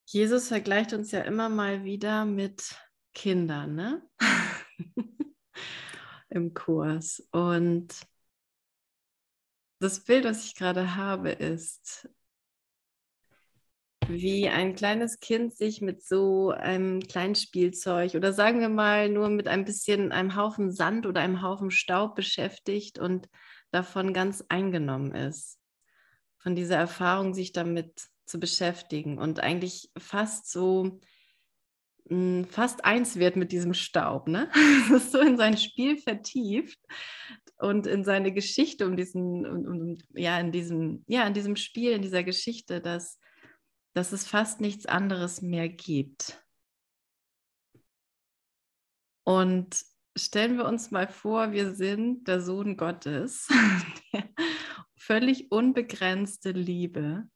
Jesus vergleicht uns ja immer mal wieder mit Kindern, ne? Im Kurs. Und das Bild, was ich gerade habe, ist, wie ein kleines Kind sich mit so einem kleinen Spielzeug oder sagen wir mal nur mit ein bisschen einem Haufen Sand oder einem Haufen Staub beschäftigt und davon ganz eingenommen ist. Von dieser Erfahrung, sich damit zu beschäftigen und eigentlich fast eins wird mit diesem Staub, ne? Es ist so in sein Spiel vertieft und in seine Geschichte in diesem Spiel, in dieser Geschichte, dass es fast nichts anderes mehr gibt. Und stellen wir uns mal vor, wir sind der Sohn Gottes, der völlig unbegrenzte Liebe.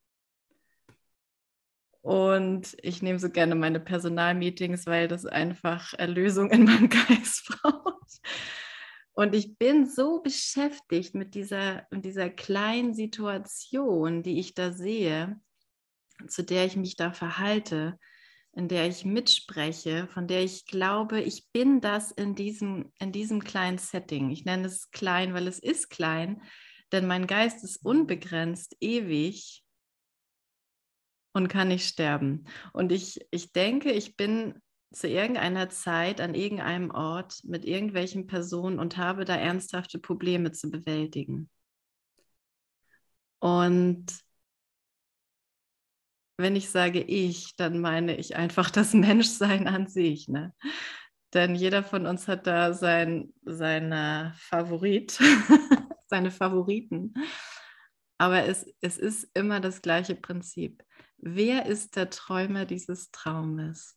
Und ich nehme so gerne meine Personalmeetings, weil das einfach Erlösung in meinem Geist braucht. Und ich bin so beschäftigt mit dieser kleinen Situation, die ich da sehe, zu der ich mich da verhalte, in der ich mitspreche, von der ich glaube, ich bin das in diesem kleinen Setting. Ich nenne es klein, weil es ist klein, denn mein Geist ist unbegrenzt, ewig und kann nicht sterben. Und ich denke, ich bin zu irgendeiner Zeit an irgendeinem Ort mit irgendwelchen Personen und habe da ernsthafte Probleme zu bewältigen. Und wenn ich sage ich, dann meine ich einfach das Menschsein an sich, ne? Denn jeder von uns hat da seine Favorit, seine Favoriten. Aber es ist immer das gleiche Prinzip. Wer ist der Träumer dieses Traumes?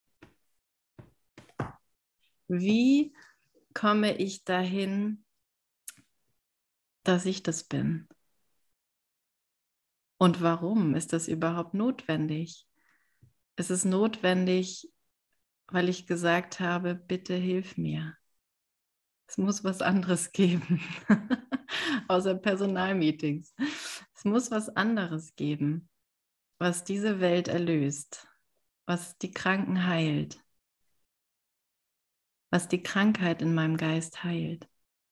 Wie komme ich dahin, dass ich das bin? Und warum ist das überhaupt notwendig? Es ist notwendig, weil ich gesagt habe, bitte hilf mir. Es muss was anderes geben, außer Personalmeetings. Es muss was anderes geben, was diese Welt erlöst, was die Kranken heilt, was die Krankheit in meinem Geist heilt.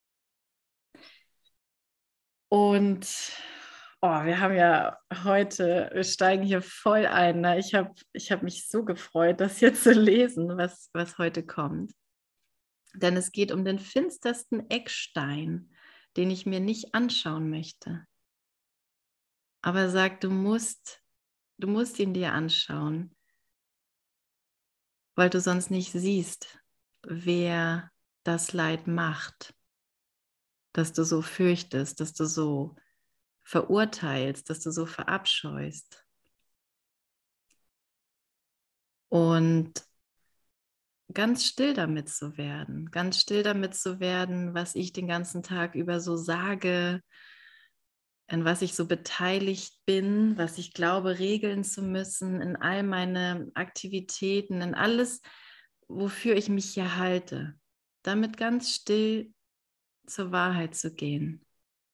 Und wir steigen hier voll ein. Ne? Ich hab mich so gefreut, das hier zu lesen, was heute kommt. Denn es geht um den finstersten Eckstein, den ich mir nicht anschauen möchte. Aber er sagt, du musst ihn dir anschauen, weil du sonst nicht siehst, wer das Leid macht, dass du so fürchtest, dass du so verurteilst, dass du so verabscheust. Und ganz still damit zu werden, was ich den ganzen Tag über so sage, in was ich so beteiligt bin, was ich glaube, regeln zu müssen, in all meine Aktivitäten, in alles, wofür ich mich hier halte, damit ganz still zur Wahrheit zu gehen.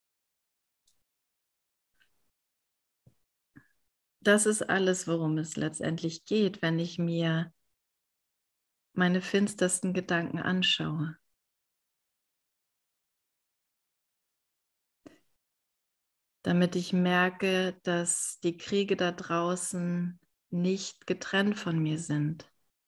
Das ist alles, worum es letztendlich geht, wenn ich mir meine finstersten Gedanken anschaue. Damit ich merke, dass die Kriege da draußen nicht getrennt von mir sind.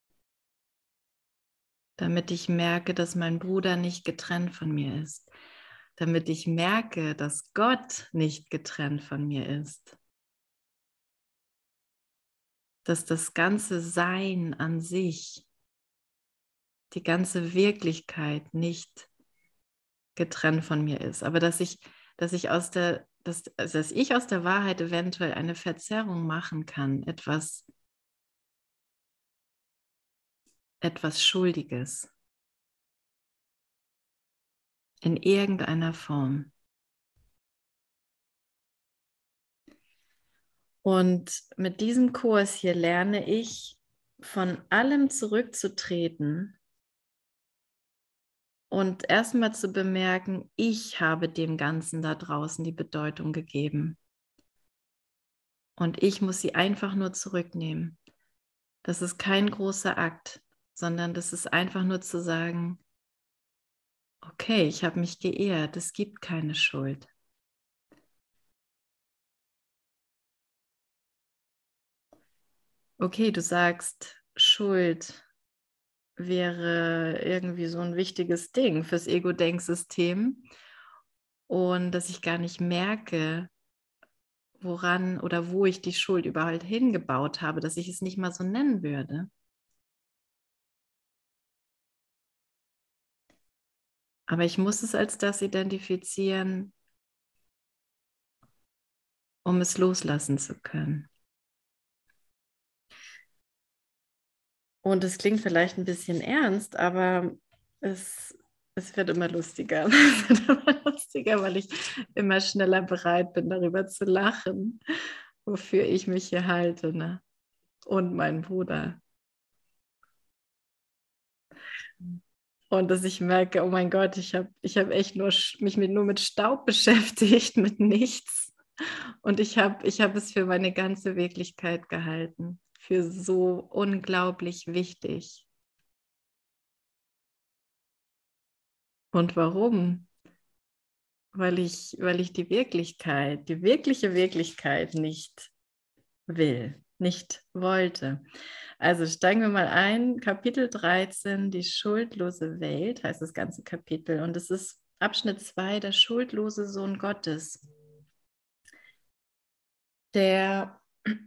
Damit ich merke, dass mein Bruder nicht getrennt von mir ist. Damit ich merke, dass Gott nicht getrennt von mir ist. Dass das ganze Sein an sich, die ganze Wirklichkeit nicht getrennt von mir ist. Aber dass ich aus der Wahrheit eventuell eine Verzerrung machen kann, etwas Schuldiges in irgendeiner Form. Und mit diesem Kurs hier lerne ich, von allem zurückzutreten und erstmal zu bemerken, ich habe dem Ganzen da draußen die Bedeutung gegeben. Und ich muss sie einfach nur zurücknehmen. Das ist kein großer Akt, sondern das ist einfach nur zu sagen, okay, ich habe mich geehrt, es gibt keine Schuld. Okay, du sagst, Schuld wäre irgendwie so ein wichtiges Ding fürs Ego-Denksystem und dass ich gar nicht merke, woran oder wo ich die Schuld überhaupt hingebaut habe, dass ich es nicht mal so nennen würde. Aber ich muss es als das identifizieren, um es loslassen zu können. Und es klingt vielleicht ein bisschen ernst, aber es wird immer lustiger. Es wird immer lustiger, weil ich immer schneller bereit bin, darüber zu lachen, wofür ich mich hier halte, ne? Und mein Bruder. Und dass ich merke, oh mein Gott, ich hab echt mich nur mit Staub beschäftigt, mit nichts. Und ich hab es für meine ganze Wirklichkeit gehalten, für so unglaublich wichtig. Und warum? Weil ich die Wirklichkeit, die wirkliche Wirklichkeit nicht will, nicht wollte. Also steigen wir mal ein, Kapitel 13, die schuldlose Welt heißt das ganze Kapitel. Und es ist Abschnitt 2, der schuldlose Sohn Gottes. Der,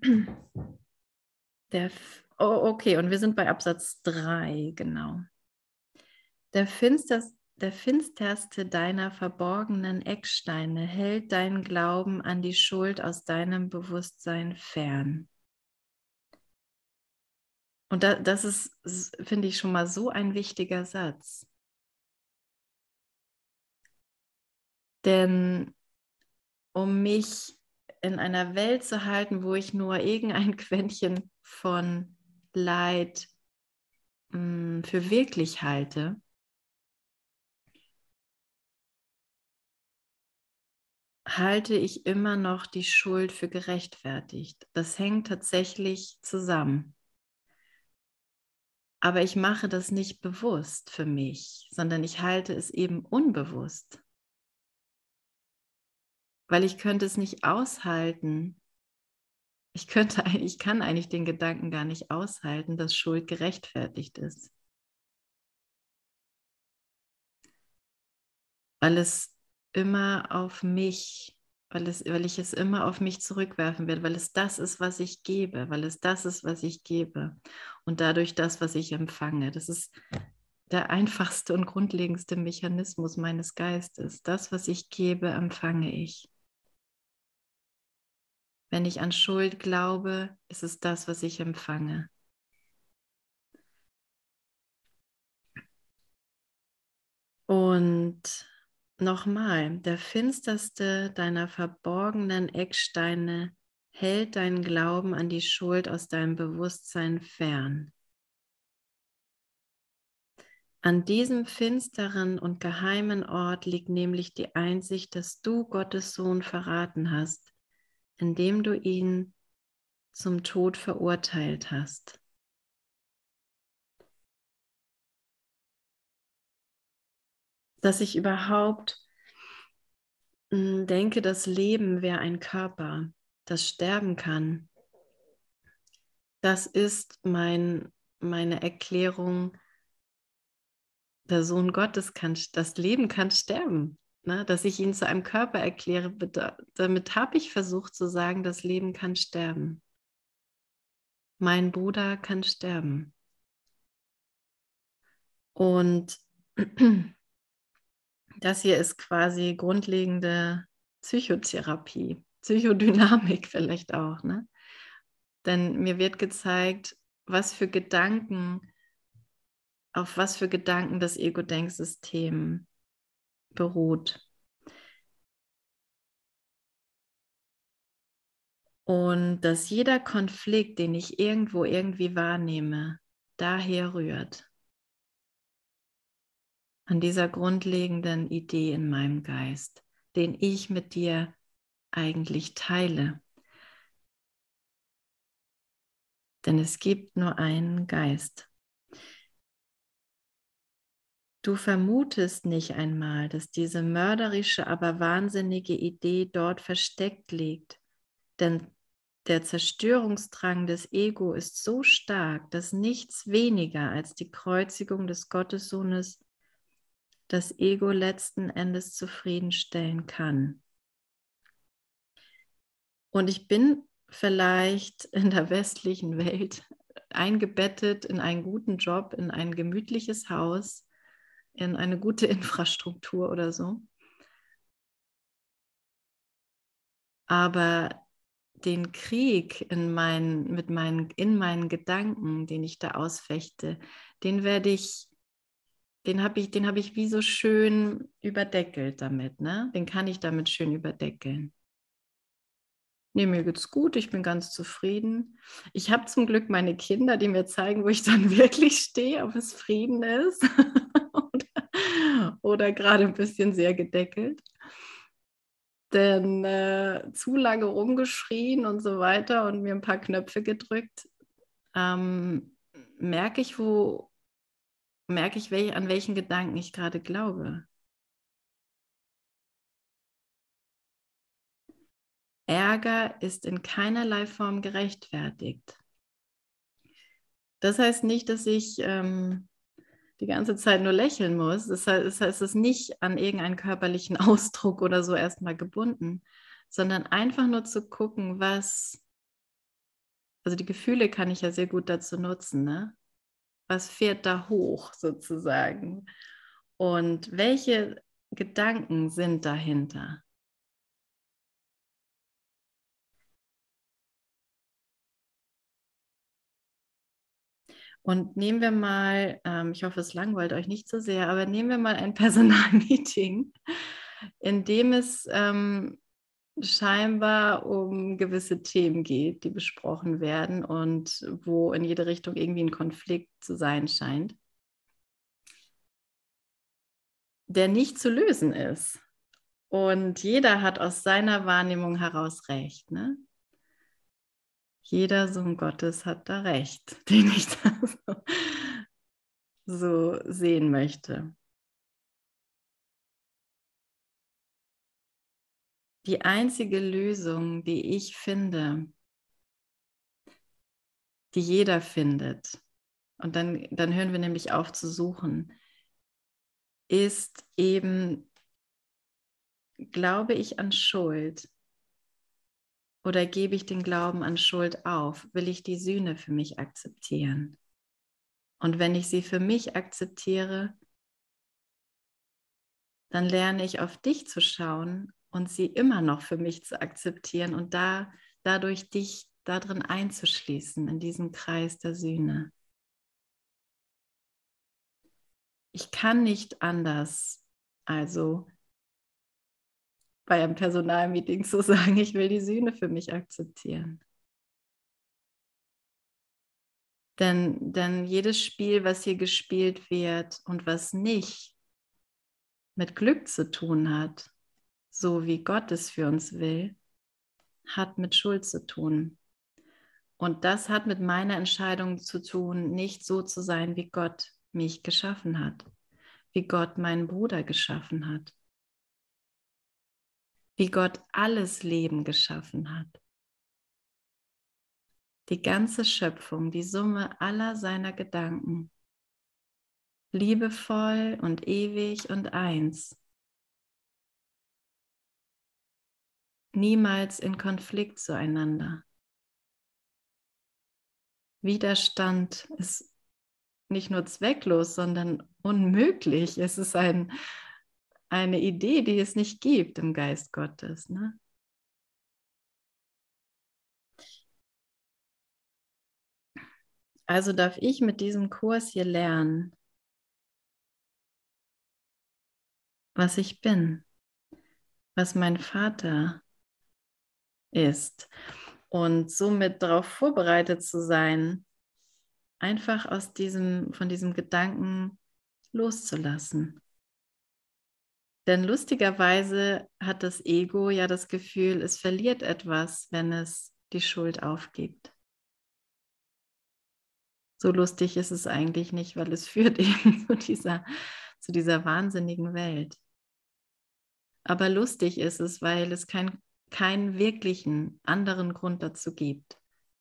okay, und wir sind bei Absatz 3, genau. Der finsterste deiner verborgenen Ecksteine hält deinen Glauben an die Schuld aus deinem Bewusstsein fern. Und das ist, finde ich, schon mal so ein wichtiger Satz. Denn um mich in einer Welt zu halten, wo ich nur irgendein Quäntchen von Leid für wirklich halte, halte ich immer noch die Schuld für gerechtfertigt. Das hängt tatsächlich zusammen. Aber ich mache das nicht bewusst für mich, sondern ich halte es eben unbewusst. Weil ich könnte es nicht aushalten. Ich kann eigentlich den Gedanken gar nicht aushalten, dass Schuld gerechtfertigt ist. Weil es immer auf mich, weil ich es immer auf mich zurückwerfen werde, weil es das ist, was ich gebe, weil es das ist, was ich gebe und dadurch das, was ich empfange. Das ist der einfachste und grundlegendste Mechanismus meines Geistes. Das, was ich gebe, empfange ich. Wenn ich an Schuld glaube, ist es das, was ich empfange. Und nochmal, der finsterste deiner verborgenen Ecksteine hält deinen Glauben an die Schuld aus deinem Bewusstsein fern. An diesem finsteren und geheimen Ort liegt nämlich die Einsicht, dass du Gottes Sohn verraten hast, indem du ihn zum Tod verurteilt hast. Dass ich überhaupt denke, das Leben wäre ein Körper, das sterben kann. Das ist meine Erklärung, der Sohn Gottes kann, das Leben kann sterben. Ne? Dass ich ihn zu einem Körper erkläre, damit habe ich versucht zu sagen, das Leben kann sterben. Mein Bruder kann sterben. Und das hier ist quasi grundlegende Psychotherapie, Psychodynamik vielleicht auch. Ne? Denn mir wird gezeigt, auf was für Gedanken das Ego-Denksystem beruht. Und dass jeder Konflikt, den ich irgendwo irgendwie wahrnehme, daher rührt. An dieser grundlegenden Idee in meinem Geist, den ich mit dir eigentlich teile. Denn es gibt nur einen Geist. Du vermutest nicht einmal, dass diese mörderische, aber wahnsinnige Idee dort versteckt liegt. Denn der Zerstörungsdrang des Ego ist so stark, dass nichts weniger als die Kreuzigung des Gottessohnes das Ego letzten Endes zufriedenstellen kann. Und ich bin vielleicht in der westlichen Welt eingebettet in einen guten Job, in ein gemütliches Haus, in eine gute Infrastruktur oder so. Aber den Krieg in meinen Gedanken, den ich da ausfechte, den habe ich wie so schön überdeckelt damit, ne? Den kann ich damit schön überdeckeln. Nee, mir geht's gut, ich bin ganz zufrieden. Ich habe zum Glück meine Kinder, die mir zeigen, wo ich dann wirklich stehe, ob es Frieden ist oder gerade ein bisschen sehr gedeckelt. Denn zu lange rumgeschrien und so weiter und mir ein paar Knöpfe gedrückt, merke ich, an welchen Gedanken ich gerade glaube. Ärger ist in keinerlei Form gerechtfertigt. Das heißt nicht, dass ich die ganze Zeit nur lächeln muss. Das heißt, es ist nicht an irgendeinen körperlichen Ausdruck oder so erstmal gebunden, sondern einfach nur zu gucken, also die Gefühle kann ich ja sehr gut dazu nutzen, ne? Was fährt da hoch sozusagen? Und welche Gedanken sind dahinter? Und nehmen wir mal, ich hoffe, es langweilt euch nicht so sehr, aber nehmen wir mal ein Personalmeeting, in dem es scheinbar um gewisse Themen geht, die besprochen werden und wo in jede Richtung irgendwie ein Konflikt zu sein scheint, der nicht zu lösen ist. Und jeder hat aus seiner Wahrnehmung heraus recht, ne? Jeder Sohn Gottes hat da recht, den ich da so sehen möchte. Die einzige Lösung, die ich finde, die jeder findet, und dann hören wir nämlich auf zu suchen, ist eben, glaube ich an Schuld oder gebe ich den Glauben an Schuld auf? Will ich die Sühne für mich akzeptieren? Und wenn ich sie für mich akzeptiere, dann lerne ich auf dich zu schauen und sie immer noch für mich zu akzeptieren und dadurch dich darin einzuschließen, in diesem Kreis der Sühne. Ich kann nicht anders, also bei einem Personalmeeting zu sagen, ich will die Sühne für mich akzeptieren. Denn jedes Spiel, was hier gespielt wird und was nicht mit Glück zu tun hat, so wie Gott es für uns will, hat mit Schuld zu tun. Und das hat mit meiner Entscheidung zu tun, nicht so zu sein, wie Gott mich geschaffen hat, wie Gott meinen Bruder geschaffen hat, wie Gott alles Leben geschaffen hat. Die ganze Schöpfung, die Summe aller seiner Gedanken, liebevoll und ewig und eins, niemals in Konflikt zueinander. Widerstand ist nicht nur zwecklos, sondern unmöglich. Es ist eine Idee, die es nicht gibt im Geist Gottes, ne? Also darf ich mit diesem Kurs hier lernen, was ich bin, was mein Vater ist und somit darauf vorbereitet zu sein, einfach von diesem Gedanken loszulassen. Denn lustigerweise hat das Ego ja das Gefühl, es verliert etwas, wenn es die Schuld aufgibt. So lustig ist es eigentlich nicht, weil es führt eben zu dieser wahnsinnigen Welt. Aber lustig ist es, weil es keinen wirklichen anderen Grund dazu gibt.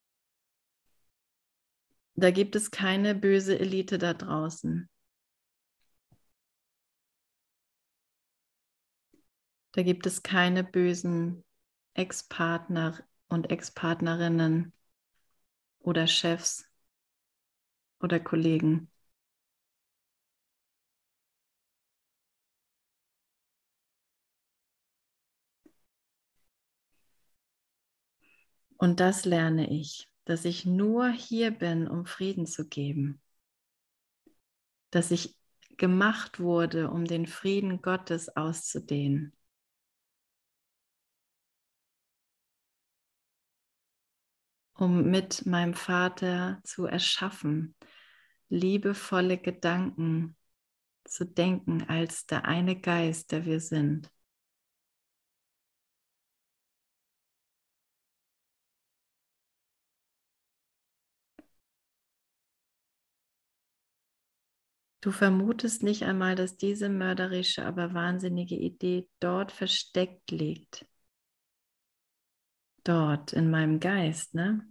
Da gibt es keine böse Elite da draußen. Da gibt es keine bösen Ex-Partner und Ex-Partnerinnen oder Chefs oder Kollegen. Und das lerne ich, dass ich nur hier bin, um Frieden zu geben. Dass ich gemacht wurde, um den Frieden Gottes auszudehnen. Um mit meinem Vater zu erschaffen, liebevolle Gedanken zu denken als der eine Geist, der wir sind. Du vermutest nicht einmal, dass diese mörderische, aber wahnsinnige Idee dort versteckt liegt. Dort in meinem Geist, ne?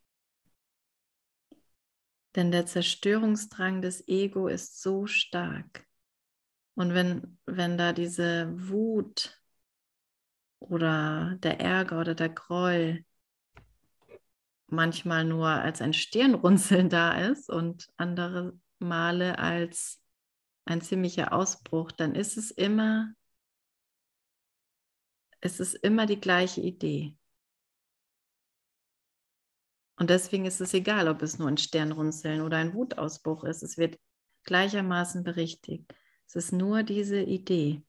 Denn der Zerstörungsdrang des Ego ist so stark. Und wenn da diese Wut oder der Ärger oder der Groll manchmal nur als ein Stirnrunzeln da ist und andere Male als ein ziemlicher Ausbruch, dann ist es immer die gleiche Idee. Und deswegen ist es egal, ob es nur ein Stirnrunzeln oder ein Wutausbruch ist. Es wird gleichermaßen berichtigt. Es ist nur diese Idee.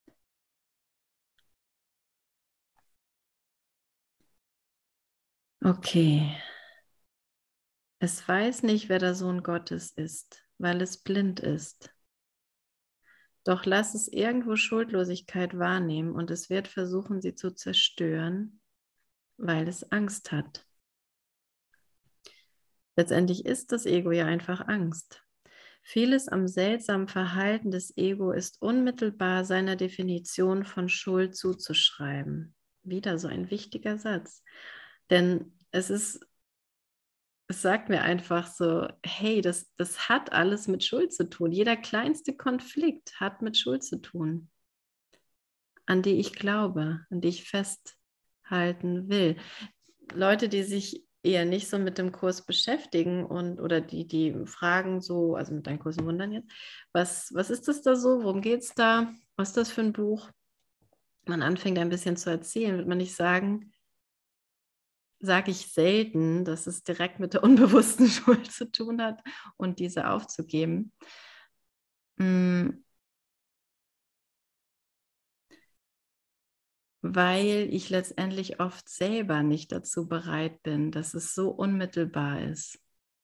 Okay. Es weiß nicht, wer der Sohn Gottes ist, weil es blind ist. Doch lass es irgendwo Schuldlosigkeit wahrnehmen und es wird versuchen, sie zu zerstören, weil es Angst hat. Letztendlich ist das Ego ja einfach Angst. Vieles am seltsamen Verhalten des Ego ist unmittelbar seiner Definition von Schuld zuzuschreiben. Wieder so ein wichtiger Satz. Denn es sagt mir einfach so, hey, das hat alles mit Schuld zu tun. Jeder kleinste Konflikt hat mit Schuld zu tun, an die ich glaube, an die ich festhalten will. Leute, die sich eher nicht so mit dem Kurs beschäftigen oder die fragen so, also mit deinen Kursen wundern jetzt, was ist das da so, worum geht es da, was ist das für ein Buch? Man anfängt ein bisschen zu erzählen, wird man nicht sagen, sage ich selten, dass es direkt mit der unbewussten Schuld zu tun hat und diese aufzugeben. Weil ich letztendlich oft selber nicht dazu bereit bin, dass es so unmittelbar ist.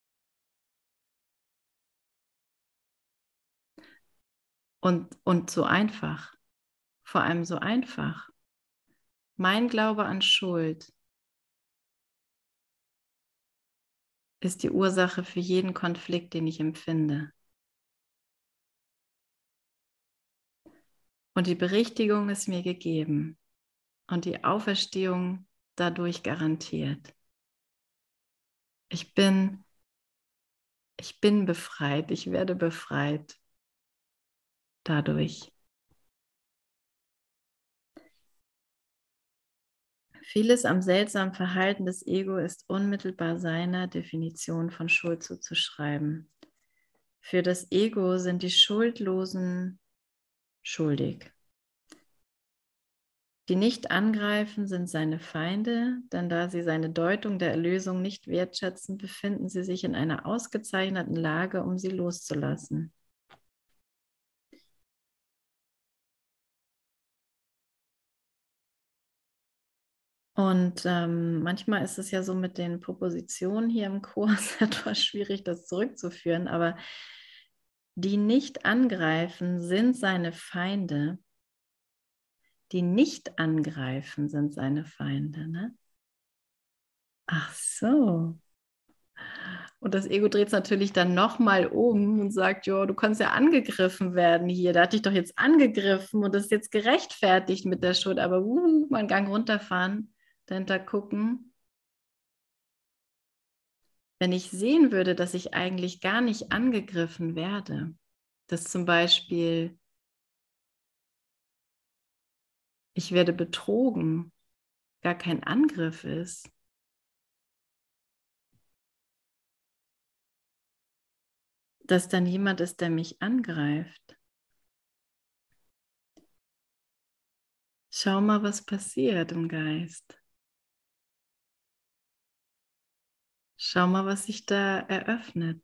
Und so einfach, vor allem so einfach. Mein Glaube an Schuld ist die Ursache für jeden Konflikt, den ich empfinde. Und die Berichtigung ist mir gegeben und die Auferstehung dadurch garantiert. Ich bin befreit, ich werde befreit dadurch. Vieles am seltsamen Verhalten des Ego ist unmittelbar seiner Definition von Schuld zuzuschreiben. Für das Ego sind die Schuldlosen schuldig. Die nicht angreifen, sind seine Feinde, denn da sie seine Deutung der Erlösung nicht wertschätzen, befinden sie sich in einer ausgezeichneten Lage, um sie loszulassen. Und manchmal ist es ja so mit den Propositionen hier im Kurs etwas schwierig, das zurückzuführen, aber die nicht angreifen, sind seine Feinde. Die nicht angreifen, sind seine Feinde, ne? Ach so. Und das Ego dreht es natürlich dann nochmal um und sagt, jo, du kannst ja angegriffen werden hier. Da hat dich doch jetzt angegriffen und das ist jetzt gerechtfertigt mit der Schuld. Aber mal einen Gang runterfahren, dahinter gucken. Wenn ich sehen würde, dass ich eigentlich gar nicht angegriffen werde, dass zum Beispiel ich werde betrogen, gar kein Angriff ist, dass dann jemand ist, der mich angreift. Schau mal, was passiert im Geist. Schau mal, was sich da eröffnet.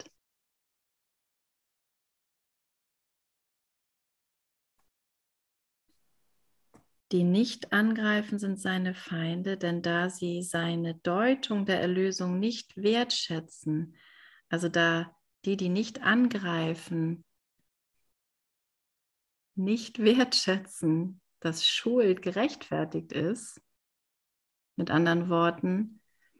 Die nicht angreifen, sind seine Feinde, denn da sie seine Deutung der Erlösung nicht wertschätzen, also da die nicht angreifen, nicht wertschätzen, dass Schuld gerechtfertigt ist, mit anderen Worten,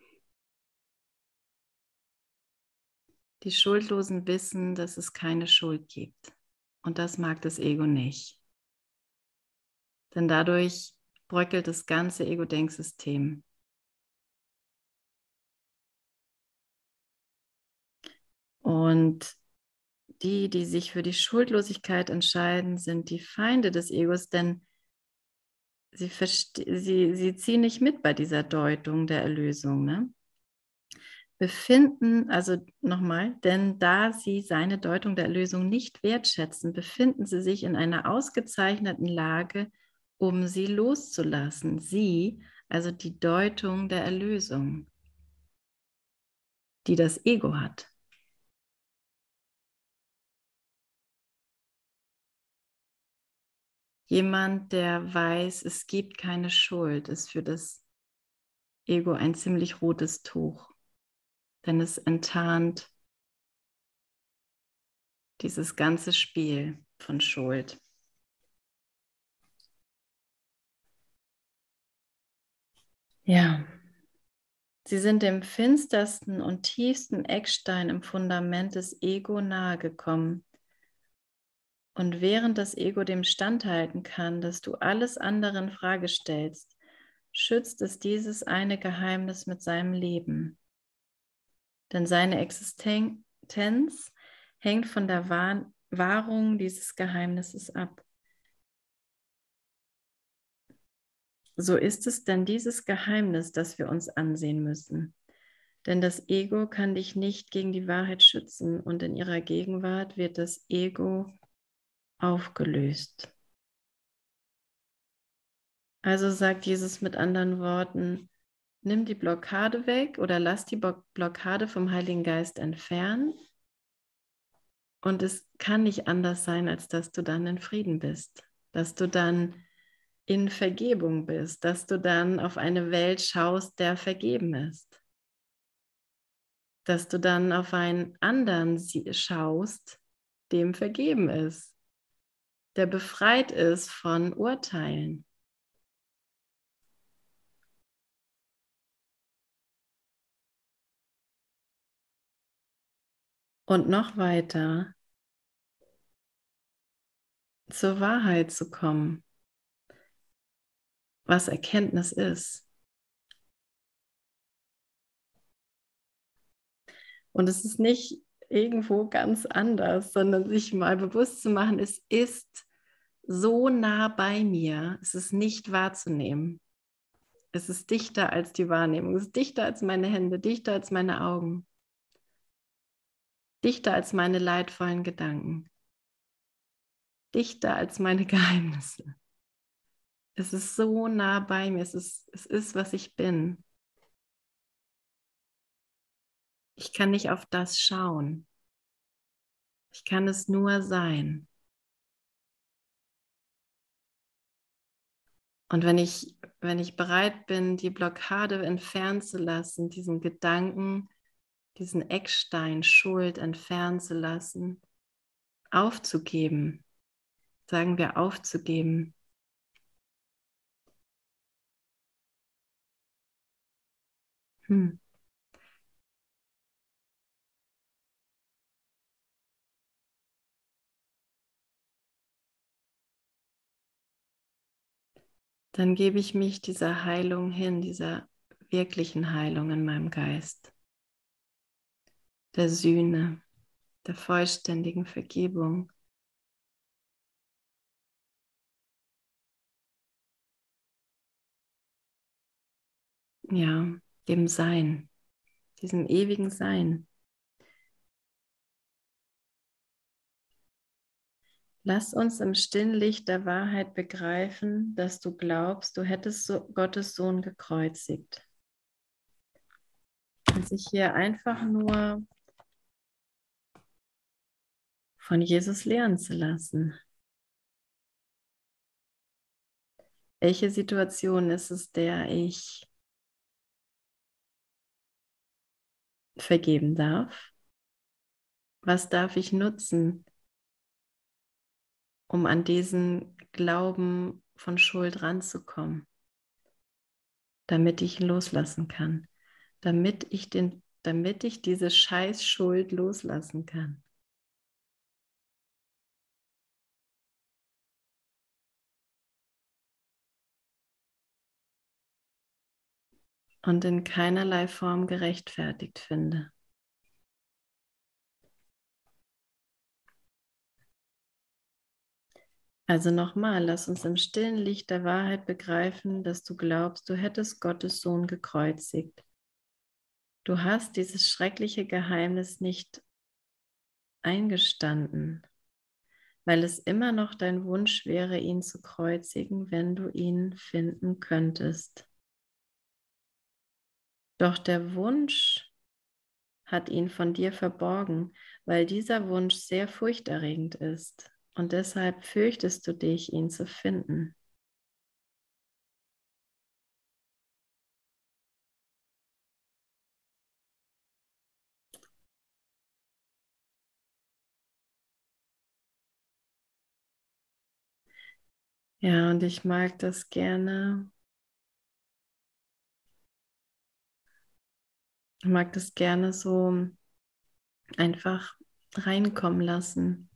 die Schuldlosen wissen, dass es keine Schuld gibt. Und das mag das Ego nicht. Denn dadurch bröckelt das ganze Ego-Denksystem. Und die sich für die Schuldlosigkeit entscheiden, sind die Feinde des Egos, denn sie ziehen nicht mit bei dieser Deutung der Erlösung. Ne? Befinden, also nochmal, denn da sie seine Deutung der Erlösung nicht wertschätzen, befinden sie sich in einer ausgezeichneten Lage, um sie loszulassen. Sie, also die Deutung der Erlösung, die das Ego hat. Jemand, der weiß, es gibt keine Schuld, ist für das Ego ein ziemlich rotes Tuch, denn es enttarnt dieses ganze Spiel von Schuld. Ja, sie sind dem finstersten und tiefsten Eckstein im Fundament des Ego nahegekommen. Und während das Ego dem standhalten kann, dass du alles andere in Frage stellst, schützt es dieses eine Geheimnis mit seinem Leben. Denn seine Existenz hängt von der Wahrung dieses Geheimnisses ab. So ist es denn dieses Geheimnis, das wir uns ansehen müssen. Denn das Ego kann dich nicht gegen die Wahrheit schützen und in ihrer Gegenwart wird das Ego aufgelöst. Also sagt Jesus mit anderen Worten, nimm die Blockade weg oder lass die Blockade vom Heiligen Geist entfernen. Und es kann nicht anders sein, als dass du dann in Frieden bist, dass du dann in Vergebung bist, dass du dann auf eine Welt schaust, der vergeben ist, dass du dann auf einen anderen schaust, dem vergeben ist, der befreit ist von Urteilen. Und noch weiter zur Wahrheit zu kommen, was Erkenntnis ist. Und es ist nicht irgendwo ganz anders, sondern sich mal bewusst zu machen, es ist so nah bei mir, es ist nicht wahrzunehmen. Es ist dichter als die Wahrnehmung, es ist dichter als meine Hände, dichter als meine Augen, dichter als meine leidvollen Gedanken, dichter als meine Geheimnisse. Es ist so nah bei mir, es ist, was ich bin. Ich kann nicht auf das schauen. Ich kann es nur sein. Und wenn ich bereit bin, die Blockade entfernen zu lassen, diesen Gedanken, diesen Eckstein Schuld entfernen zu lassen, aufzugeben, sagen wir aufzugeben. dann gebe ich mich dieser Heilung hin, dieser wirklichen Heilung in meinem Geist, der Sühne, der vollständigen Vergebung. Ja, dem Sein, diesem ewigen Sein. Lass uns im stillen Licht der Wahrheit begreifen, dass du glaubst, du hättest Gottes Sohn gekreuzigt. Und sich hier einfach nur von Jesus lehren zu lassen. Welche Situation ist es, der ich vergeben darf? Was darf ich nutzen, um an diesen Glauben von Schuld ranzukommen, damit ich ihn loslassen kann, damit ich diese Scheißschuld loslassen kann? Und in keinerlei Form gerechtfertigt finde. Also nochmal, lass uns im stillen Licht der Wahrheit begreifen, dass du glaubst, du hättest Gottes Sohn gekreuzigt. Du hast dieses schreckliche Geheimnis nicht eingestanden, weil es immer noch dein Wunsch wäre, ihn zu kreuzigen, wenn du ihn finden könntest. Doch der Wunsch hat ihn von dir verborgen, weil dieser Wunsch sehr furchterregend ist und deshalb fürchtest du dich, ihn zu finden. Ja, und ich mag das gerne. Ich mag das gerne so einfach reinkommen lassen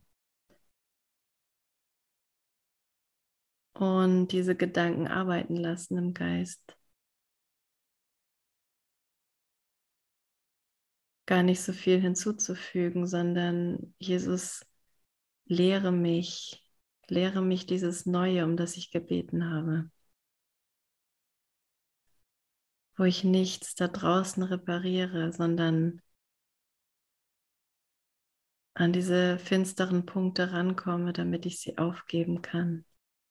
und diese Gedanken arbeiten lassen im Geist. Gar nicht so viel hinzuzufügen, sondern Jesus, lehre mich dieses Neue, um das ich gebeten habe, wo ich nichts da draußen repariere, sondern an diese finsteren Punkte rankomme, damit ich sie aufgeben kann,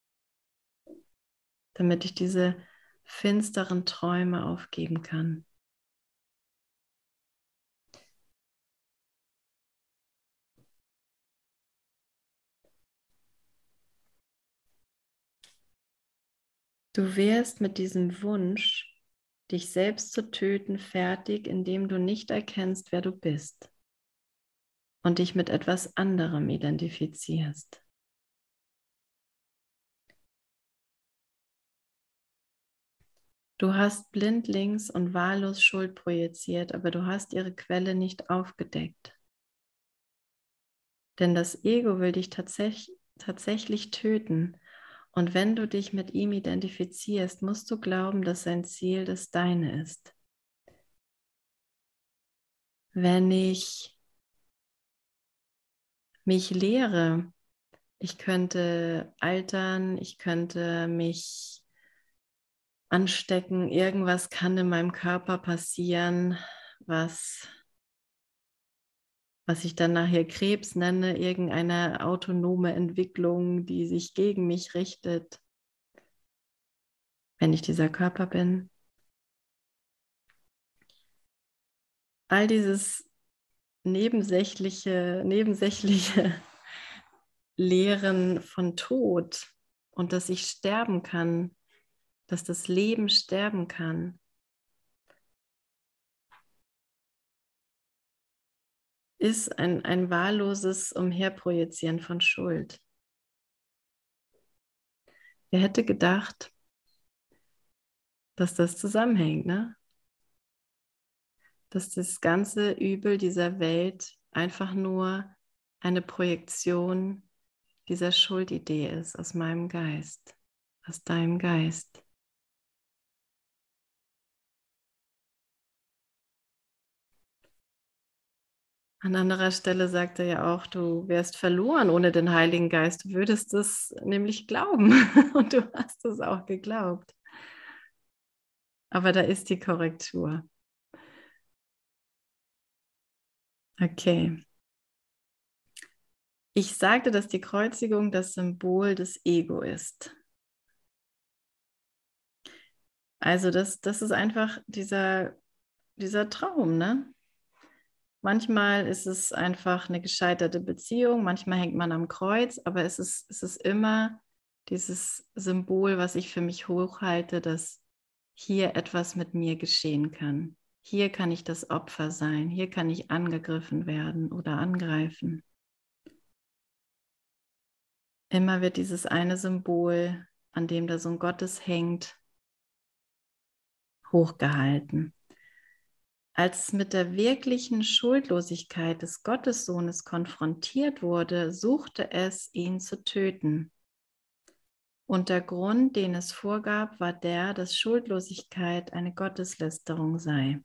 damit ich diese finsteren Träume aufgeben kann. Du wärst mit diesem Wunsch, dich selbst zu töten, fertig, indem du nicht erkennst, wer du bist und dich mit etwas anderem identifizierst. Du hast blindlings und wahllos Schuld projiziert, aber du hast ihre Quelle nicht aufgedeckt. Denn das Ego will dich tatsächlich töten. Und wenn du dich mit ihm identifizierst, musst du glauben, dass sein Ziel das deine ist. Wenn ich mich lehre, ich könnte altern, ich könnte mich anstecken, irgendwas kann in meinem Körper passieren, was ich dann nachher Krebs nenne, irgendeine autonome Entwicklung, die sich gegen mich richtet, wenn ich dieser Körper bin. All dieses nebensächliche Lehren von Tod und dass ich sterben kann, dass das Leben sterben kann, ist ein wahlloses Umherprojizieren von Schuld. Wer hätte gedacht, dass das zusammenhängt, ne? Dass das ganze Übel dieser Welt einfach nur eine Projektion dieser Schuldidee ist aus meinem Geist. aus deinem Geist. An anderer Stelle sagt er ja auch, du wärst verloren ohne den Heiligen Geist. Du würdest es nämlich glauben und du hast es auch geglaubt. Aber da ist die Korrektur. Okay. Ich sagte, dass die Kreuzigung das Symbol des Ego ist. Also das ist einfach dieser Traum, ne? Manchmal ist es einfach eine gescheiterte Beziehung, manchmal hängt man am Kreuz, aber es ist immer dieses Symbol, was ich für mich hochhalte, dass hier etwas mit mir geschehen kann. Hier kann ich das Opfer sein, hier kann ich angegriffen werden oder angreifen. Immer wird dieses eine Symbol, an dem der Sohn Gottes hängt, hochgehalten. Als es mit der wirklichen Schuldlosigkeit des Gottessohnes konfrontiert wurde, suchte es, ihn zu töten. Und der Grund, den es vorgab, war der, dass Schuldlosigkeit eine Gotteslästerung sei.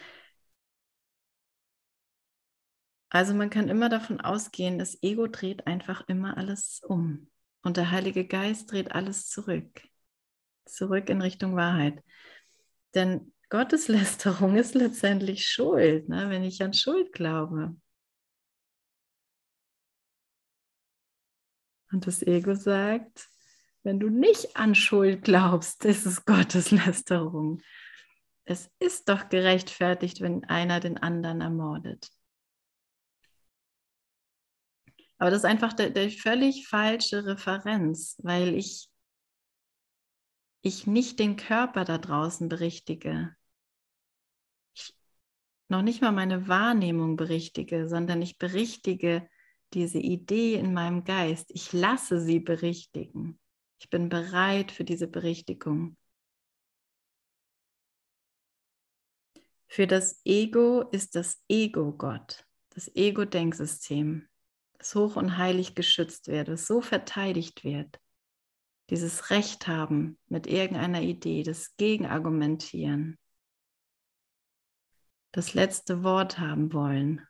Also man kann immer davon ausgehen, das Ego dreht einfach immer alles um. Und der Heilige Geist dreht alles zurück. Zurück in Richtung Wahrheit. Denn Gotteslästerung ist letztendlich Schuld, ne? Wenn ich an Schuld glaube. Und das Ego sagt, wenn du nicht an Schuld glaubst, ist es Gotteslästerung. Es ist doch gerechtfertigt, wenn einer den anderen ermordet. Aber das ist einfach der völlig falsche Referenz, weil ich nicht den Körper da draußen berichtige. Ich noch nicht mal meine Wahrnehmung berichtige, sondern ich berichtige diese Idee in meinem Geist. Ich lasse sie berichtigen. Ich bin bereit für diese Berichtigung. Für das Ego ist das Ego Gott, das Ego-Denksystem, das hoch und heilig geschützt wird, das so verteidigt wird. Dieses Recht haben mit irgendeiner Idee, das Gegenargumentieren, das letzte Wort haben wollen.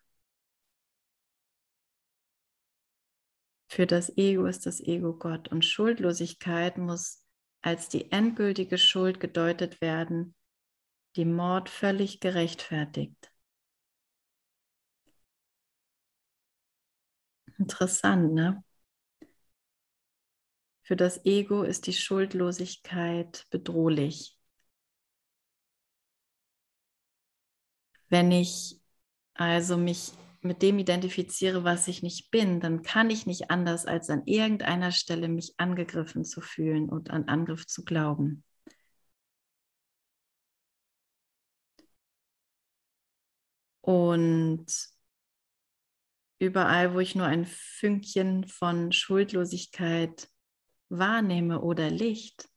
Für das Ego ist das Ego Gott und Schuldlosigkeit muss als die endgültige Schuld gedeutet werden, die Mord völlig gerechtfertigt. Interessant, ne? Für das Ego ist die Schuldlosigkeit bedrohlich. Wenn ich also mich mit dem identifiziere, was ich nicht bin, dann kann ich nicht anders, als an irgendeiner Stelle mich angegriffen zu fühlen und an Angriff zu glauben. Und überall, wo ich nur ein Fünkchen von Schuldlosigkeit wahrnehme oder Licht,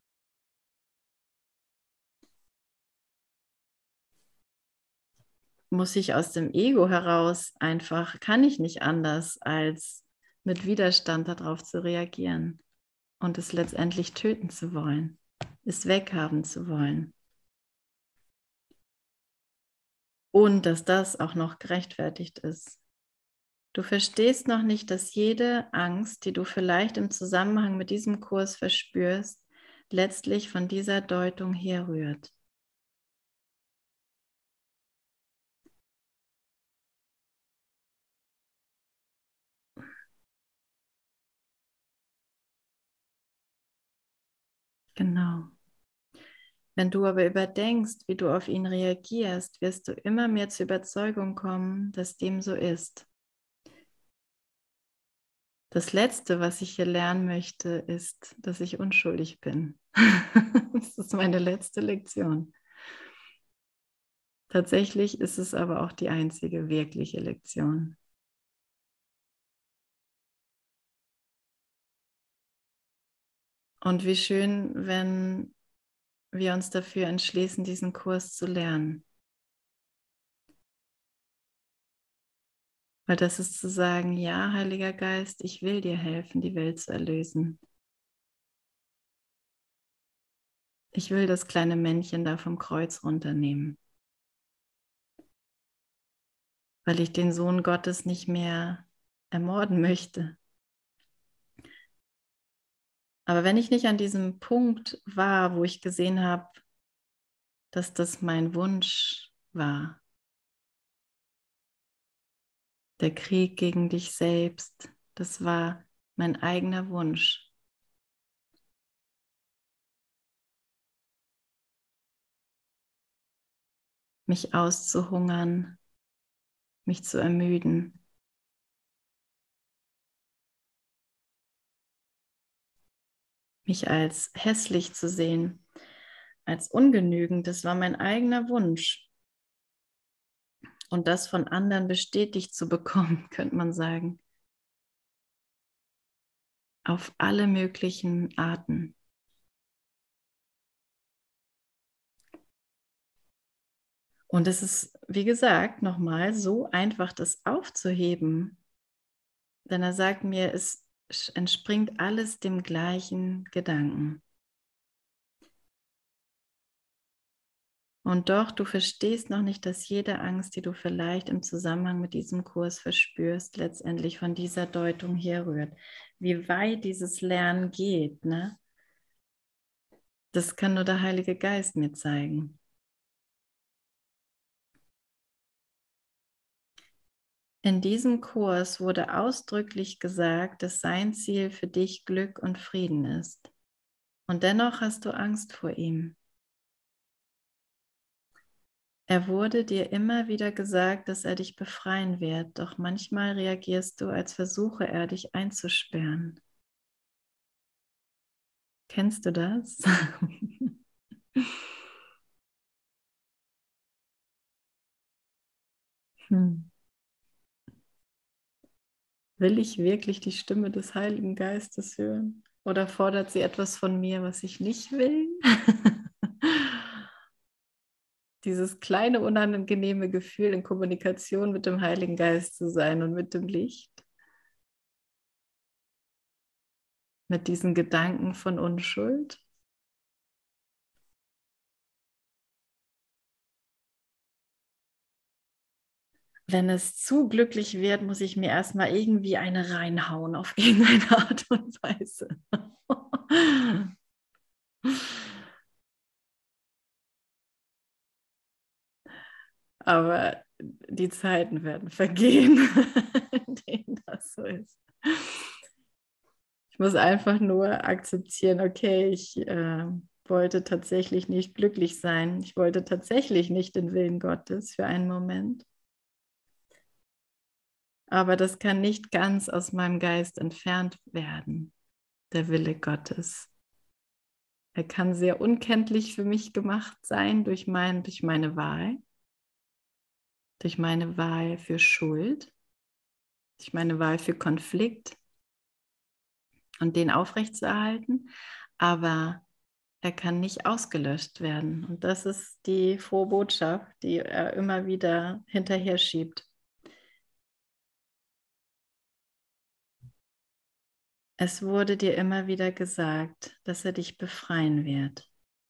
muss ich aus dem Ego heraus einfach, kann ich nicht anders, als mit Widerstand darauf zu reagieren und es letztendlich töten zu wollen, es weghaben zu wollen. Und dass das auch noch gerechtfertigt ist. Du verstehst noch nicht, dass jede Angst, die du vielleicht im Zusammenhang mit diesem Kurs verspürst, letztlich von dieser Deutung herrührt. Genau. Wenn du aber überdenkst, wie du auf ihn reagierst, wirst du immer mehr zur Überzeugung kommen, dass dem so ist. Das Letzte, was ich hier lernen möchte, ist, dass ich unschuldig bin. Das ist meine letzte Lektion. Tatsächlich ist es aber auch die einzige wirkliche Lektion. Und wie schön, wenn wir uns dafür entschließen, diesen Kurs zu lernen. Weil das ist zu sagen, ja, Heiliger Geist, ich will dir helfen, die Welt zu erlösen. Ich will das kleine Männchen da vom Kreuz runternehmen, weil ich den Sohn Gottes nicht mehr ermorden möchte. Aber wenn ich nicht an diesem Punkt war, wo ich gesehen habe, dass das mein Wunsch war, der Krieg gegen dich selbst, das war mein eigener Wunsch. Mich auszuhungern, mich zu ermüden. Mich als hässlich zu sehen, als ungenügend, das war mein eigener Wunsch. Und das von anderen bestätigt zu bekommen, könnte man sagen. Auf alle möglichen Arten. Und es ist, wie gesagt, nochmal so einfach, das aufzuheben. Denn er sagt mir, es entspringt alles dem gleichen Gedanken. Und doch, du verstehst noch nicht, dass jede Angst, die du vielleicht im Zusammenhang mit diesem Kurs verspürst, letztendlich von dieser Deutung herrührt. Wie weit dieses Lernen geht, ne? Das kann nur der Heilige Geist mir zeigen. In diesem Kurs wurde ausdrücklich gesagt, dass sein Ziel für dich Glück und Frieden ist. Und dennoch hast du Angst vor ihm. Er wurde dir immer wieder gesagt, dass er dich befreien wird, doch manchmal reagierst du, als versuche er, dich einzusperren. Kennst du das? Hm. Will ich wirklich die Stimme des Heiligen Geistes hören? Oder fordert sie etwas von mir, was ich nicht will? Dieses kleine, unangenehme Gefühl, in Kommunikation mit dem Heiligen Geist zu sein und mit dem Licht. Mit diesen Gedanken von Unschuld. Wenn es zu glücklich wird, muss ich mir erstmal irgendwie eine reinhauen auf irgendeine Art und Weise. Aber die Zeiten werden vergehen, in denen das so ist. Ich muss einfach nur akzeptieren, okay, ich wollte tatsächlich nicht glücklich sein. Ich wollte tatsächlich nicht den Willen Gottes für einen Moment. Aber das kann nicht ganz aus meinem Geist entfernt werden, der Wille Gottes. Er kann sehr unkenntlich für mich gemacht sein durch meine Wahl, durch meine Wahl für Schuld, durch meine Wahl für Konflikt und den aufrechtzuerhalten. Aber er kann nicht ausgelöscht werden. Und das ist die frohe Botschaft, die er immer wieder hinterher schiebt. Es wurde dir immer wieder gesagt, dass er dich befreien wird.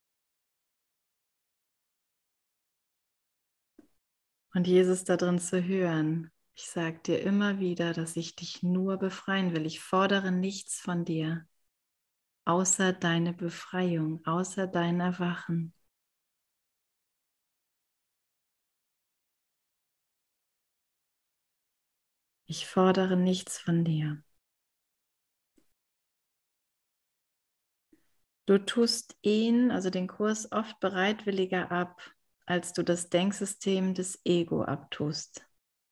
Und Jesus da drin zu hören, ich sage dir immer wieder, dass ich dich nur befreien will. Ich fordere nichts von dir, außer deine Befreiung, außer dein Erwachen. Ich fordere nichts von dir. Du tust ihn, also den Kurs, oft bereitwilliger ab, als du das Denksystem des Ego abtust.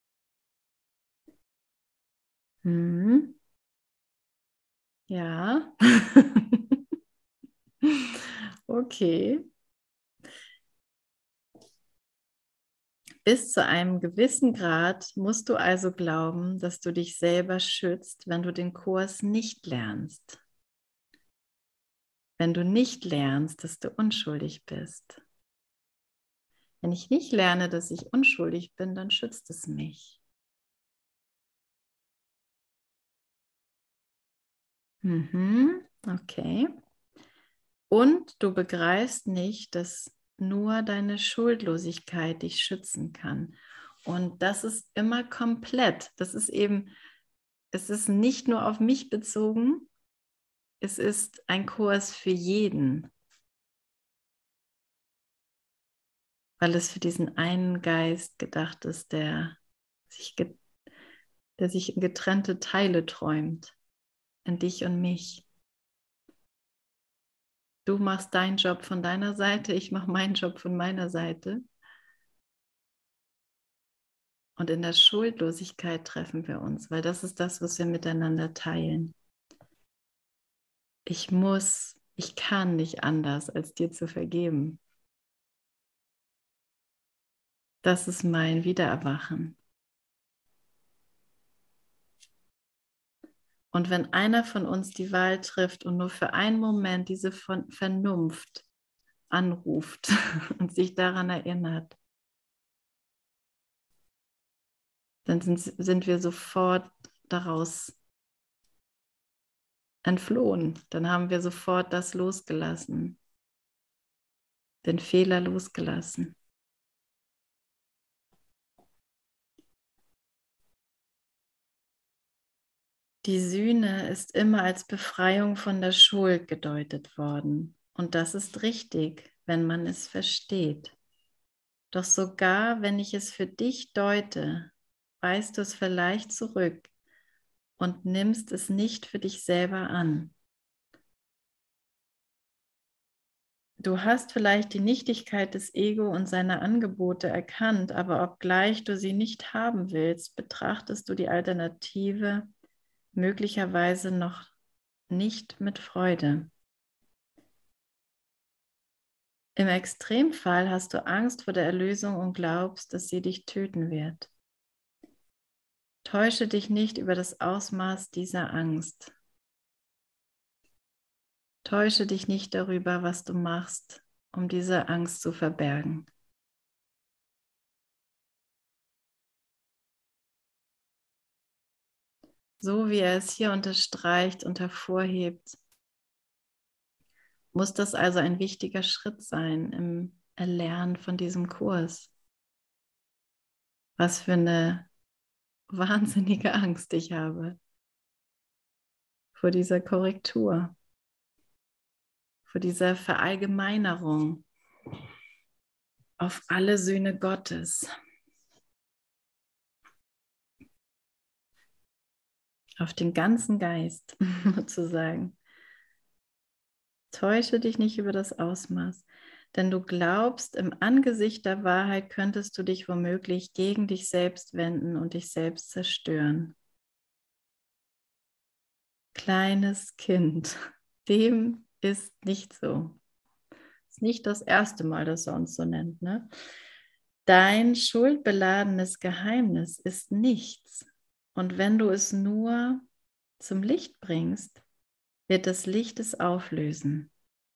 Hm. Ja. Okay. Bis zu einem gewissen Grad musst du also glauben, dass du dich selber schützt, wenn du den Kurs nicht lernst. Wenn du nicht lernst, dass du unschuldig bist. Wenn ich nicht lerne, dass ich unschuldig bin, dann schützt es mich. Mhm. Okay. Und du begreifst nicht, dass nur deine Schuldlosigkeit dich schützen kann. Und das ist immer komplett. Das ist eben, es ist nicht nur auf mich bezogen, es ist ein Kurs für jeden, weil es für diesen einen Geist gedacht ist, der sich in getrennte Teile träumt, in dich und mich. Du machst deinen Job von deiner Seite, ich mache meinen Job von meiner Seite. Und in der Schuldlosigkeit treffen wir uns, weil das ist das, was wir miteinander teilen. Ich kann nicht anders, als dir zu vergeben. Das ist mein Wiedererwachen. Und wenn einer von uns die Wahl trifft und nur für einen Moment diese Vernunft anruft und sich daran erinnert, dann sind wir sofort daraus entflohen. Dann haben wir sofort das losgelassen, den Fehler losgelassen. Die Sühne ist immer als Befreiung von der Schuld gedeutet worden. Und das ist richtig, wenn man es versteht. Doch sogar wenn ich es für dich deute, weist du es vielleicht zurück und nimmst es nicht für dich selber an. Du hast vielleicht die Nichtigkeit des Ego und seiner Angebote erkannt, aber obgleich du sie nicht haben willst, betrachtest du die Alternative möglicherweise noch nicht mit Freude. Im Extremfall hast du Angst vor der Erlösung und glaubst, dass sie dich töten wird. Täusche dich nicht über das Ausmaß dieser Angst. Täusche dich nicht darüber, was du machst, um diese Angst zu verbergen. So wie er es hier unterstreicht und hervorhebt, muss das also ein wichtiger Schritt sein im Erlernen von diesem Kurs. Was für eine wahnsinnige Angst ich habe vor dieser Korrektur, vor dieser Verallgemeinerung auf alle Söhne Gottes, auf den ganzen Geist sozusagen. Täusche dich nicht über das Ausmaß, denn du glaubst, im Angesicht der Wahrheit könntest du dich womöglich gegen dich selbst wenden und dich selbst zerstören. Kleines Kind, dem ist nicht so. Ist nicht das erste Mal, dass er uns so nennt, ne? Dein schuldbeladenes Geheimnis ist nichts. Und wenn du es nur zum Licht bringst, wird das Licht es auflösen.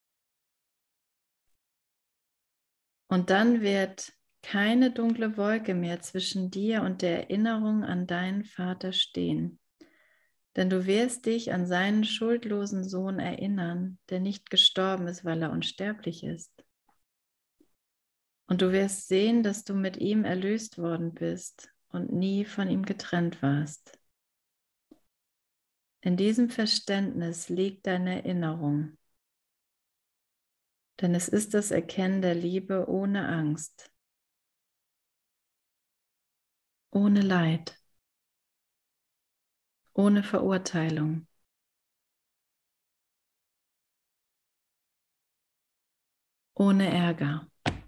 Und dann wird keine dunkle Wolke mehr zwischen dir und der Erinnerung an deinen Vater stehen. Denn du wirst dich an seinen schuldlosen Sohn erinnern, der nicht gestorben ist, weil er unsterblich ist. Und du wirst sehen, dass du mit ihm erlöst worden bist und nie von ihm getrennt warst. In diesem Verständnis liegt deine Erinnerung. Denn es ist das Erkennen der Liebe ohne Angst, ohne Leid, ohne Verurteilung. Ohne Ärger.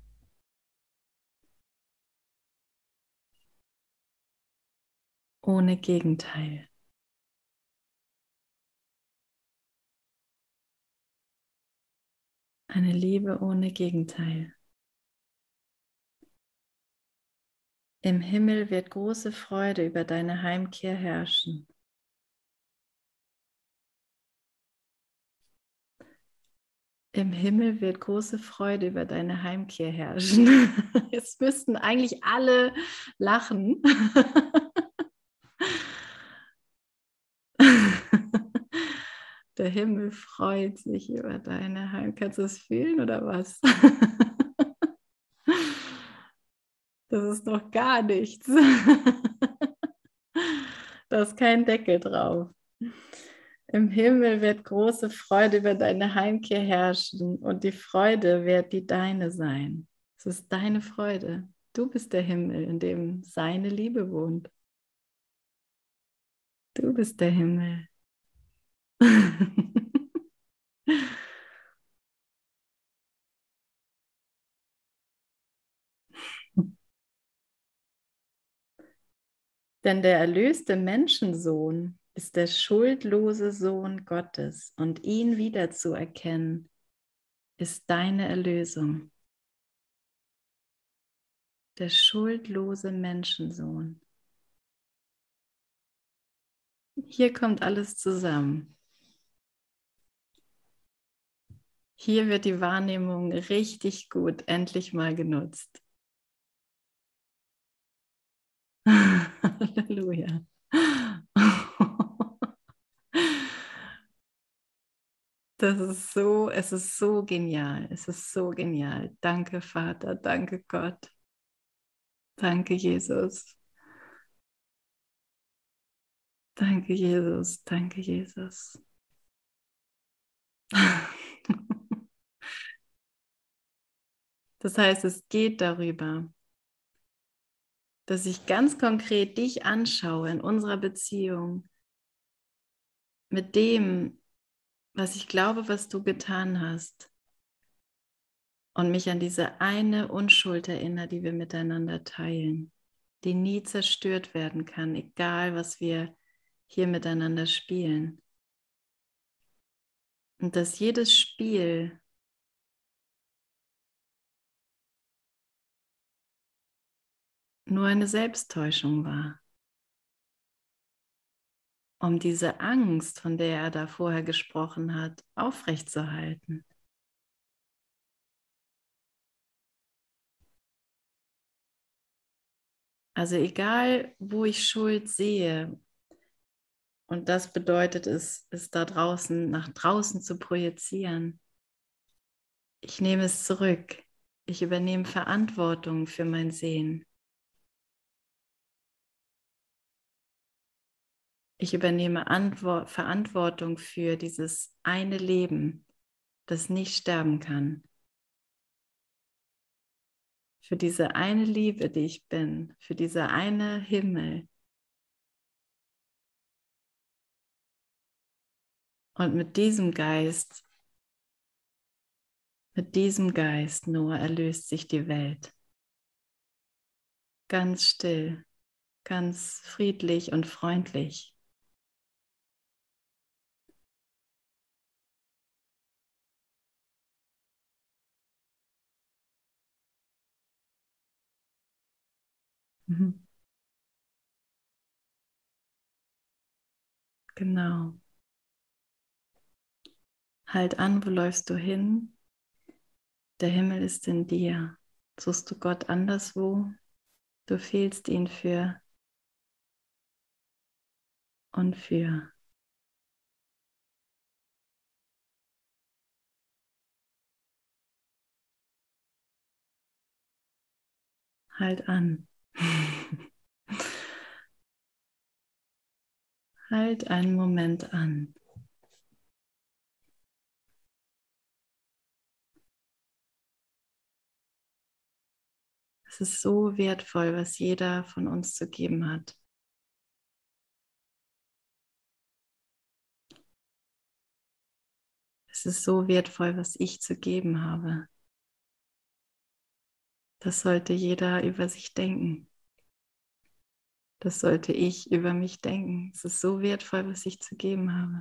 Ohne Gegenteil. Eine Liebe ohne Gegenteil. Im Himmel wird große Freude über deine Heimkehr herrschen. Im Himmel wird große Freude über deine Heimkehr herrschen. Jetzt müssten eigentlich alle lachen. Der Himmel freut sich über deine Heim. Kannst du es fühlen oder was? Das ist doch gar nichts. Da ist kein Deckel drauf. Im Himmel wird große Freude über deine Heimkehr herrschen und die Freude wird die deine sein. Es ist deine Freude. Du bist der Himmel, in dem seine Liebe wohnt. Du bist der Himmel. Denn der erlöste Menschensohn ist der schuldlose Sohn Gottes und ihn wiederzuerkennen, ist deine Erlösung. Der schuldlose Menschensohn. Hier kommt alles zusammen. Hier wird die Wahrnehmung richtig gut endlich mal genutzt. Halleluja. Es ist so genial. Es ist so genial. Danke, Vater. Danke, Gott. Danke, Jesus. Danke, Jesus. Danke, Jesus. Das heißt, es geht darüber, dass ich ganz konkret dich anschaue in unserer Beziehung mit dem, was ich glaube, was du getan hast und mich an diese eine Unschuld erinnere, die wir miteinander teilen, die nie zerstört werden kann, egal was wir hier miteinander spielen. Und dass jedes Spiel nur eine Selbsttäuschung war, um diese Angst, von der er da vorher gesprochen hat, aufrechtzuerhalten. Also egal, wo ich Schuld sehe, und das bedeutet es da draußen, nach draußen zu projizieren, ich nehme es zurück. Ich übernehme Verantwortung für mein Sehen. Ich übernehme Verantwortung für dieses eine Leben, das nicht sterben kann. Für diese eine Liebe, die ich bin, für diese eine Himmel. Und mit diesem Geist, Noah, erlöst sich die Welt. Ganz still, ganz friedlich und freundlich. Mhm. Genau. Halt an, wo läufst du hin? Der Himmel ist in dir. Suchst du Gott anderswo? Du fehlst ihn für und für. Halt an. Halt einen Moment an. Es ist so wertvoll, was jeder von uns zu geben hat. Es ist so wertvoll, was ich zu geben habe. Das sollte jeder über sich denken. Das sollte ich über mich denken. Es ist so wertvoll, was ich zu geben habe.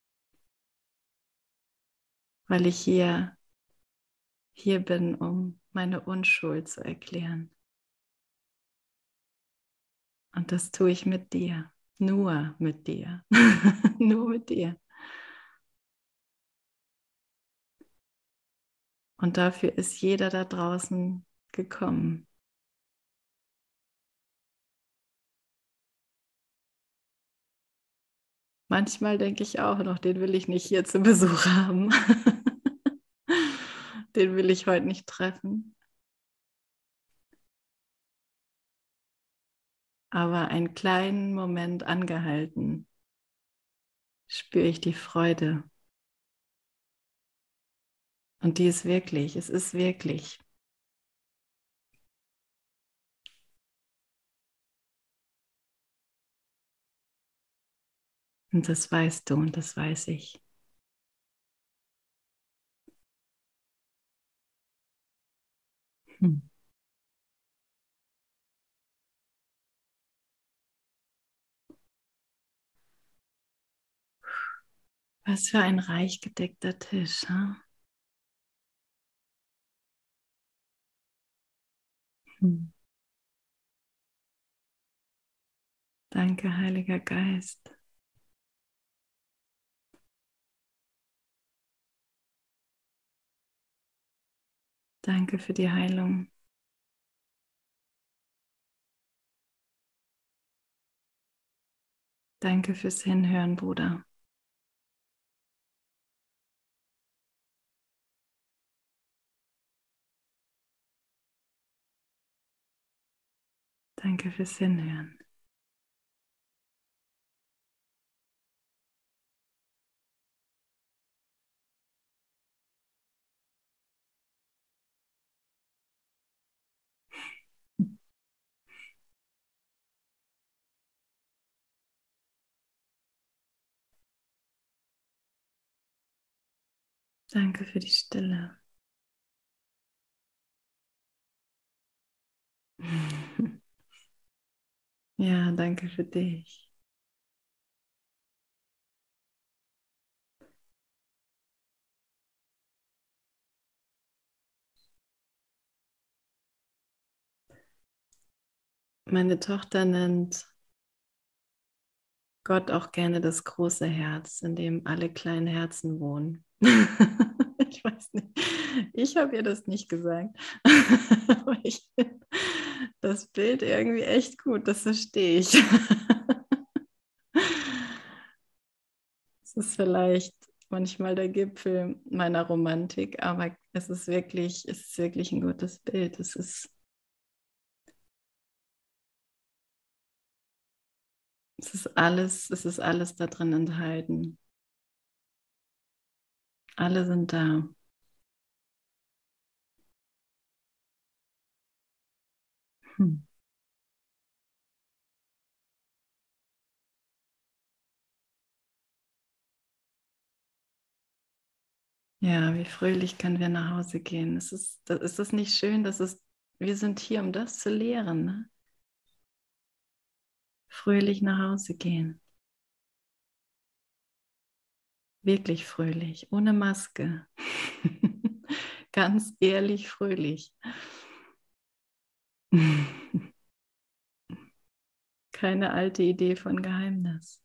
Weil ich hier bin, um meine Unschuld zu erklären. Und das tue ich mit dir. Nur mit dir. Nur mit dir. Und dafür ist jeder da draußen gekommen. Manchmal denke ich auch noch, den will ich nicht hier zu Besuch haben. Den will ich heute nicht treffen. Aber einen kleinen Moment angehalten, spüre ich die Freude. Und die ist wirklich, es ist wirklich. Und das weißt du und das weiß ich. Hm. Was für ein reich gedeckter Tisch. Huh? Hm. Danke, Heiliger Geist. Danke für die Heilung. Danke fürs Hinhören, Bruder. Danke fürs Hinhören. Danke für die Stille. Ja, danke für dich. Meine Tochter nennt Gott auch gerne das große Herz, in dem alle kleinen Herzen wohnen. Ich weiß nicht. Ich habe ihr das nicht gesagt. Aber ich finde das Bild irgendwie echt gut, das verstehe ich. Es ist vielleicht manchmal der Gipfel meiner Romantik, aber es ist wirklich ein gutes Bild. Es ist alles da drin enthalten. Alle sind da. Hm. Ja, wie fröhlich können wir nach Hause gehen. Ist das nicht schön, wir sind hier, um das zu lehren, ne? Fröhlich nach Hause gehen. Wirklich fröhlich, ohne Maske. Ganz ehrlich fröhlich. Keine alte Idee von Geheimnis.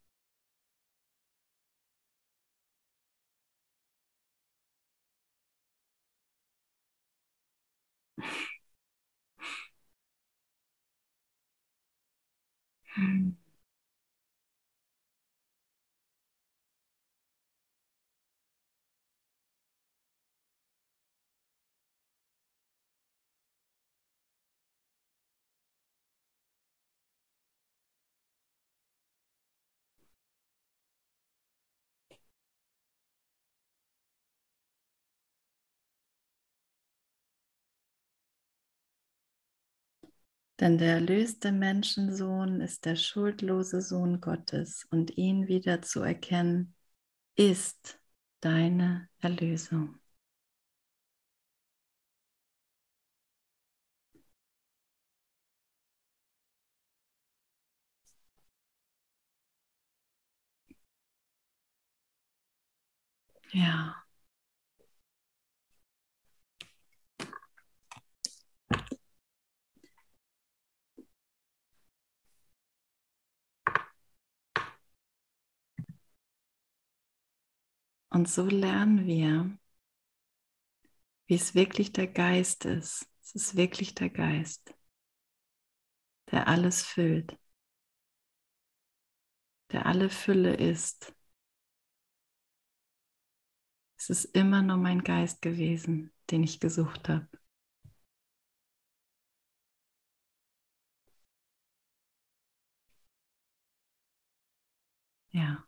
Denn der erlöste Menschensohn ist der schuldlose Sohn Gottes und ihn wieder zu erkennen, ist deine Erlösung. Ja, und so lernen wir, wie es wirklich der Geist ist. Es ist wirklich der Geist, der alles füllt, der alle Fülle ist. Es ist immer nur mein Geist gewesen, den ich gesucht habe. Ja.